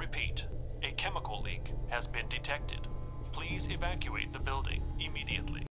Repeat, a chemical leak has been detected. Please evacuate the building immediately.